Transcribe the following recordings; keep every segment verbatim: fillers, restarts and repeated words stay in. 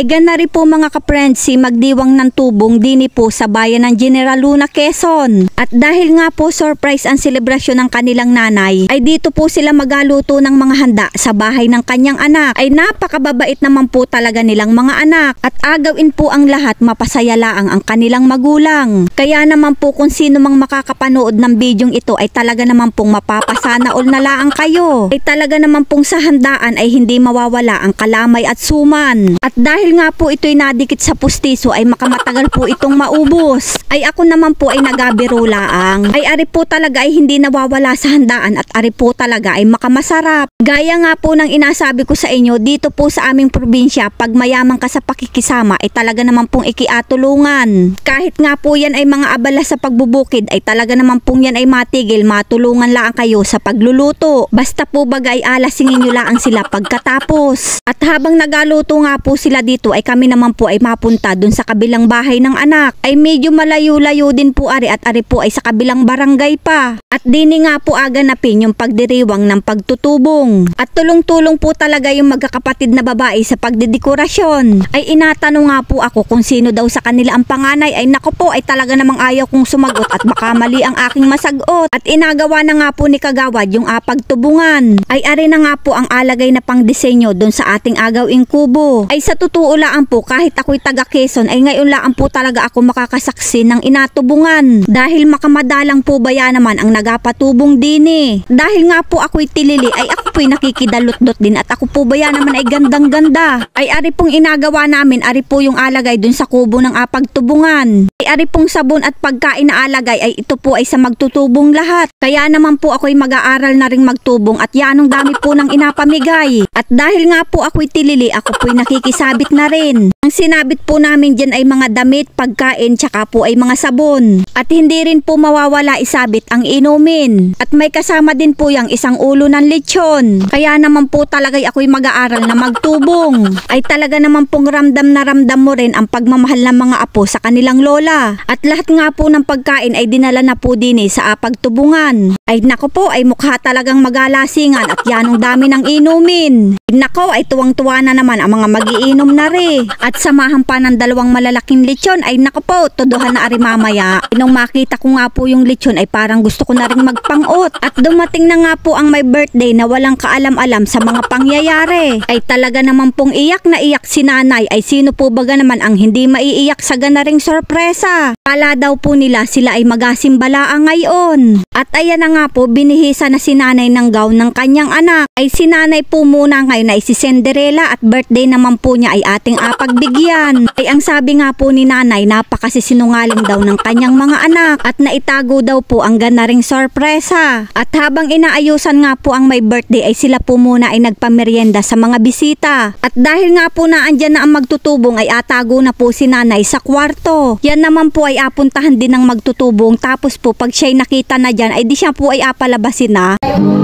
ay ganari po mga ka-friends si magdiwang ng tubong dini po sa bayan ng General Luna, Quezon. At dahil nga po surprise ang selebrasyon ng kanilang nanay, ay dito po sila magaluto ng mga handa sa bahay ng kanyang anak. Ay napakababait naman po talaga nilang mga anak at agawin po ang lahat mapasaya laang ang kanilang magulang. Kaya naman po kung sino mang makakapanood ng bidyong ito ay talaga naman pong mapapasana all na laang kayo. Ay talaga naman pong sa handaan ay hindi mawawala ang kalamay at suman. At dahil nga po ito'y nadikit sa pustiso ay makamatagal po itong maubos. Ay ako naman po ay nagabiro laang. Ay ari po talaga ay hindi nawawala sa handaan at ari po talaga ay makamasarap. Gaya nga po ng inasabi ko sa inyo, dito po sa aming probinsya, pag mayaman ka sa pakikisama ay talaga naman pong ikiatulungan. Kahit nga po yan ay mga abala sa pagbubukid ay talaga naman pong yan ay matigil, matulungan lang kayo sa pagluluto. Basta po bagay alasingin nyo lang sila pagkatapos. At habang nagaluto nga po sila dito ay kami naman po ay mapunta dun sa kabilang bahay ng anak. Ay medyo malayo-layo din po ari at ari po ay sa kabilang barangay pa. At dini nga po aganapin yung pagdiriwang ng pagtutubong. At tulong-tulong po talaga yung magkakapatid na babae sa pagdedekorasyon. Ay inatanong nga po ako kung sino daw sa kanila ang panganay. Ay nako po ay talaga namang ayaw kong sumagot at baka mali ang aking masagot. At inagawa na nga po ni Kagawad yung apagtubungan. Ay ari na nga po ang alagay na pang disenyo doon sa ating agawing kubo. Ay sa totoo laan po kahit ako'y taga Quezon ay ngayon laan po talaga ako makakasaksi ng inatubungan. Dahil makamadalang po baya naman ang nagapatubong dini. Dahil nga po ako'y tilili ay ako po'y nakikidalot-dot din at ako po baya naman ay gandang-ganda. Ay ari pong inagawa namin, ari po yung alagay dun sa kubo ng apagtubungan. Ay ari pong sabon at pagkain na alagay ay ito po ay sa magtutubong lahat. Kaya naman po ako'y mag-aaral na ring magtubong at yanong dami po ng inapamigay. At dahil nga po ako'y tilili, ako po'y nakikisabit na rin. Ang sinabit po namin dyan ay mga damit, pagkain, tsaka po ay mga sabon. At hindi rin po mawawala isabit ang inumin. At may kasama din po yung isang ulo ng lechon. Kaya naman po talaga'y ako'y mag-aaral na magtubong. Ay talaga naman pong ramdam na ramdam mo rin ang pagmamahal ng mga apo sa kanilang lola. At lahat nga po ng pagkain ay dinala na po din sa apagtubungan. Ay nako po ay mukha talagang magalasingan at yanong dami ng inumin. Nako ay tuwang-tuwa na naman ang mga magiinom na rin. At samahan pa ng dalawang malalaking lechon ay nako po, tuduhan na ari mamaya. Nung makita ko nga po yung lechon ay parang gusto ko na rin magpangot. At dumating na nga po ang my birthday na walang kaalam-alam sa mga pangyayari. Ay talaga naman pong iyak na iyak si nanay. Ay sino po baga naman ang hindi maiiyak sa ganaring sorpresa? Kala daw po nila sila ay magasimbalaang ngayon. At ayan na nga po, binihisa na si nanay ng gown ng kanyang anak. Ay si nanay po muna ngayon ay si Cinderella at birthday naman po niya ay ating apagbigyan. Ay ang sabi nga po ni nanay, napakasisinungaling daw ng kanyang mga anak at naitago daw po ang ganaring sorpresa. At habang inaayusan nga po ang may birthday ay sila po muna ay nagpamerienda sa mga bisita. At dahil nga po na andyan na ang magtutubong ay atago na po si nanay sa kwarto. Yan naman po ay apuntahan din ng magtutubong tapos po pag siya'y nakita na dyan ay di siya po ay apalabasin na.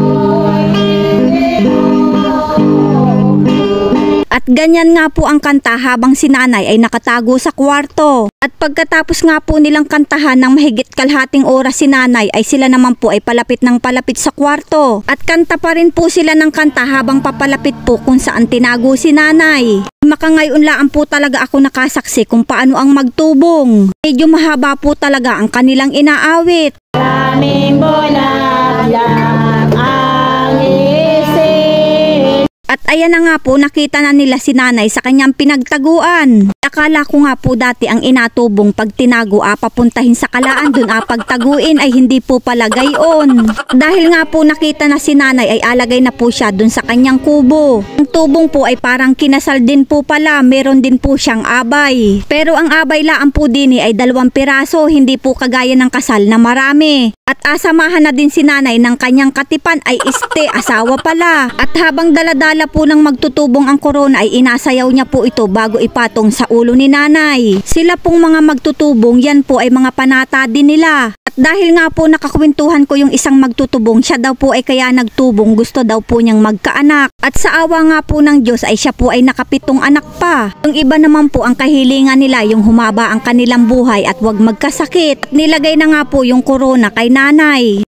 At ganyan nga po ang kanta habang si nanay ay nakatago sa kwarto. At pagkatapos nga po nilang kantahan ng mahigit kalahating oras si nanay ay sila naman po ay palapit ng palapit sa kwarto. At kanta pa rin po sila ng kanta habang papalapit po kung saan tinago si nanay. Makangayon laan po talaga ako nakasaksi kung paano ang magtubong. Medyo mahaba po talaga ang kanilang inaawit. Maraming bulaklak ang isip. At ayan na nga po, nakita na nila si nanay sa kanyang pinagtaguan. Akala ko nga po dati ang inatubong pag tinago a papuntahin sa kalaan dun a pagtaguin ay hindi po pala gayon. Dahil nga po nakita na si nanay ay alagay na po siya dun sa kanyang kubo. Ang tubong po ay parang kinasal din po pala, meron din po siyang abay. Pero ang abay laan po din ay dalawang piraso, hindi po kagaya ng kasal na marami. At asamahan na din si nanay ng kanyang katipan ay este, asawa pala. At habang daladala po ng magtutubong ang corona ay inasayaw niya po ito bago ipatong sa ulo ni nanay. Sila pong mga magtutubong, yan po ay mga panata din nila. At dahil nga po nakakwentuhan ko yung isang magtutubong, siya daw po ay kaya nagtubong, gusto daw po niyang magkaanak. At sa awa nga po ng Diyos ay siya po ay nakapitong anak pa. Yung iba naman po ang kahilingan nila yung humaba ang kanilang buhay at wag magkasakit. At nilagay na nga po yung corona kay nanay.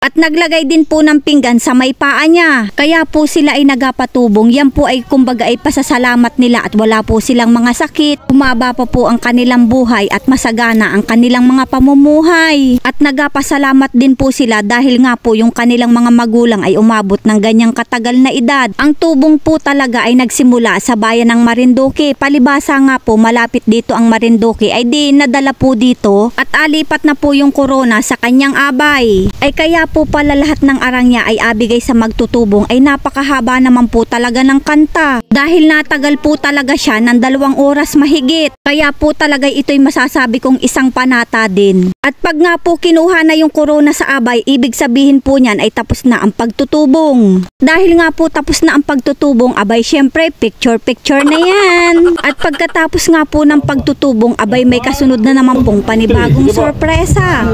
At naglagay din po ng pinggan sa may paa niya. Kaya po sila ay nagapatubong. Yan po ay kumbaga ay pasasalamat nila at wala po silang mga sakit. Humaba pa po ang kanilang buhay at masagana ang kanilang mga pamumuhay. At nagapasalamat din po sila dahil nga po yung kanilang mga magulang ay umabot ng ganyang katagal na edad. Ang tubong po talaga ay nagsimula sa bayan ng Marinduque. Palibasa nga po malapit dito ang Marinduque ay di nadala po dito at alipat na po yung corona sa kanyang abay. Ay kaya po pala lahat ng arang niya ay abigay sa magtutubong ay napakahaba naman po talaga ng kanta. Dahil natagal po talaga siya ng dalawang oras mahigit. Kaya po talaga ito'y masasabi kong isang panata din. At pag nga po kinuha na yung corona sa abay, ibig sabihin po niyan ay tapos na ang pagtutubong. Dahil nga po tapos na ang pagtutubong, abay syempre picture picture na yan. At pagkatapos nga po ng pagtutubong, abay may kasunod na naman pong panibagong sorpresa.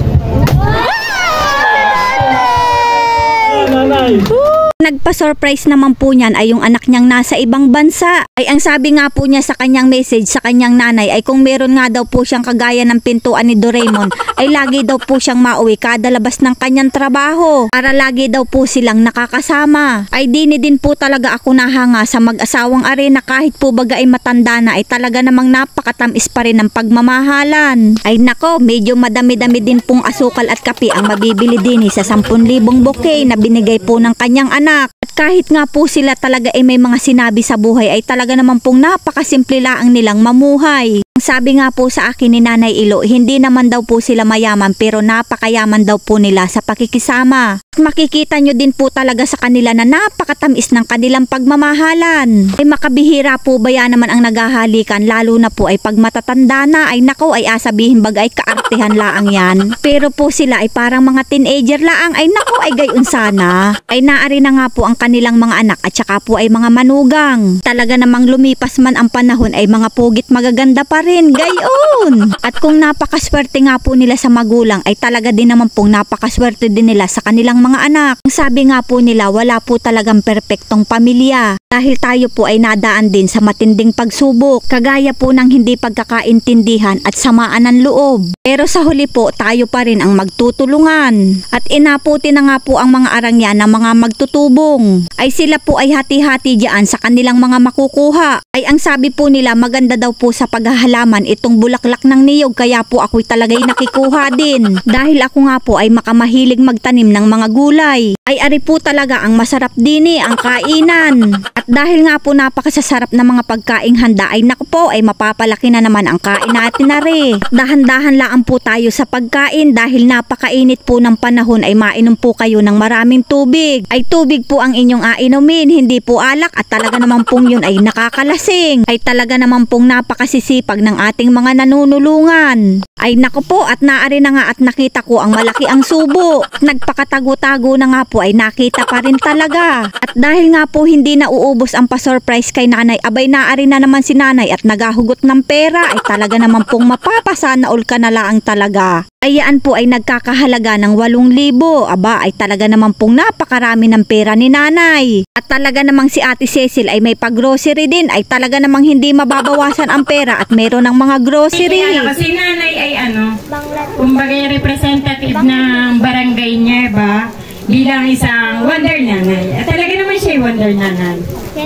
Nagpa-surprise naman po niyan ay yung anak niyang nasa ibang bansa. Ay ang sabi nga po niya sa kanyang message sa kanyang nanay ay kung meron nga daw po siyang kagaya ng pintuan ni Doraemon ay lagi daw po siyang mauwi kada labas ng kanyang trabaho para lagi daw po silang nakakasama. Ay dini din po talaga ako nahanga sa mag-asawang arena kahit po baga ay matanda na ay talaga namang napakatamis pa rin ang pagmamahalan. Ay nako, medyo madami-dami din pong asukal at kape ang mabibili din sa sampung libong bouquet na binigay po ng kanyang anak. At kahit nga po sila talaga ay may mga sinabi sa buhay ay talaga naman pong napakasimple laang nilang mamuhay. Sabi nga po sa akin ni Nanay Ilo, hindi naman daw po sila mayaman pero napakayaman daw po nila sa pakikisama. Makikita nyo din po talaga sa kanila na napakatamis ng kanilang pagmamahalan. Ay makabihira po ba yan naman ang naghahalikan lalo na po ay pag matatanda na ay nako ay asabihin bagay kaartehan laang yan. Pero po sila ay parang mga teenager laang ay nako ay gayon sana. Ay naari na nga po ang kanilang mga anak at saka po ay mga manugang. Talaga namang lumipas man ang panahon ay mga pugit magaganda pa rin, gayon. At kung napakaswerte nga po nila sa magulang ay talaga din naman pong napakaswerte din nila sa kanilang mga anak. Sabi nga po nila wala po talagang perpektong pamilya dahil tayo po ay nadaan din sa matinding pagsubok kagaya po ng hindi pagkakaintindihan at samaan ng loob. Pero sa huli po tayo pa rin ang magtutulungan at inaputi na nga po ang mga arangya ng mga magtutubong. Ay sila po ay hati-hati diyan sa kanilang mga makukuha. Ay ang sabi po nila maganda daw po sa paghahalaman itong bulaklak ng niyog kaya po ako'y talagay nakikuha din. Dahil ako nga po ay makamahilig magtanim ng mga gulay. Ay ari po talaga ang masarap din eh, ang kainan. At dahil nga po napakasasarap na mga pagkaing handa ay naku po ay mapapalaki na naman ang kain natin na rin. Dahan-dahan lang po tayo sa pagkain dahil napakainit po ng panahon ay mainom po kayo ng maraming tubig. Ay tubig po ang inyong ainumin, hindi po alak at talaga naman pong yun ay nakakalasing. Ay talaga naman pong napakasisipag ng ating mga nanunulungan. Ay naku po at naari na nga at nakita ko ang malaki ang subo. Nagpakatago-tago na nga po ay nakita pa rin talaga. At dahil nga po hindi na uubos ang pa-surprise kay nanay, abay naari na naman si nanay at nagahugot ng pera ay talaga naman pong mapapasana all ka na laang talaga. Ayaan po ay nagkakahalaga ng walong libo. Aba ay talaga naman pong napakarami ng pera ni nanay. At talaga namang si Ate Cecil ay may pag-grocery din. Ay talaga namang hindi mababawasan ang pera at meron ng mga grocery. Kaya kasi nanay ay ano, kumbaga representative ng barangay niya ba? Bilang isang wonder nanay. At talaga naman siya wonder nanay.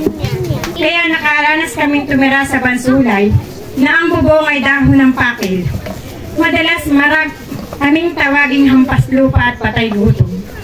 Kaya nakaranas kaming tumira sa Bansulay na ang bubong ay dahon ng pakil. Madalas marag kaming tawaging hampas lupa at patay gutom.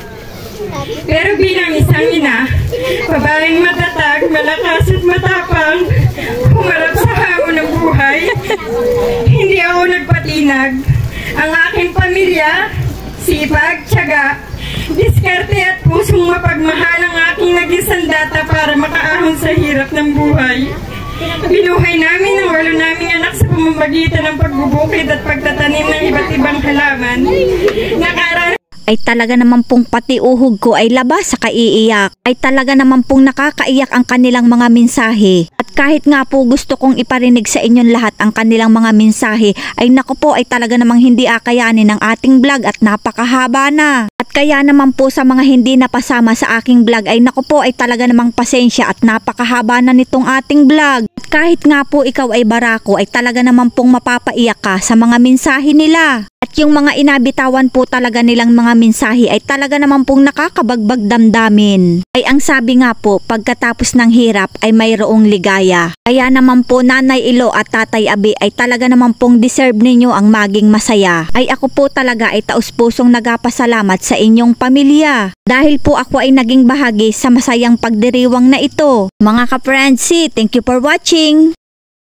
Pero bilang isang ina, babaeng matatag, malakas at matapang, humarap sa hamon ng buhay, hindi ako nagpatinag. Ang aking pamilya, sipag, tiyaga, diskarte at pusong mapagmahal ang aking naging sandata para makaahon sa hirap ng buhay. Binuhay namin ang walo naming anak sa pamamagitan ng pagbubukid at pagtatanim ng iba't ibang halaman. Nakaraan ay talaga naman pong pati uhog ko ay labas sa kaiiyak. Ay talaga naman pong nakakaiyak ang kanilang mga mensahe. At kahit nga po gusto kong iparinig sa inyong lahat ang kanilang mga mensahe, ay naku po ay talaga namang hindi akayanin ng ating vlog at napakahaba na. At kaya naman po sa mga hindi napasama sa aking vlog ay naku po ay talaga namang pasensya at napakahaba na nitong ating vlog. At kahit nga po ikaw ay barako ay talaga naman pong mapapaiyak ka sa mga mensahe nila. At At yung mga inabitawan po talaga nilang mga mensahe ay talaga naman pong nakakabagbag damdamin. Ay ang sabi nga po, pagkatapos ng hirap ay mayroong ligaya. Kaya naman po Nanay Ilo at Tatay Abi ay talaga naman pong deserve ninyo ang maging masaya. Ay ako po talaga ay taus-pusong nagpapasalamat sa inyong pamilya. Dahil po ako ay naging bahagi sa masayang pagdiriwang na ito. Mga ka-Friendsi, thank you for watching!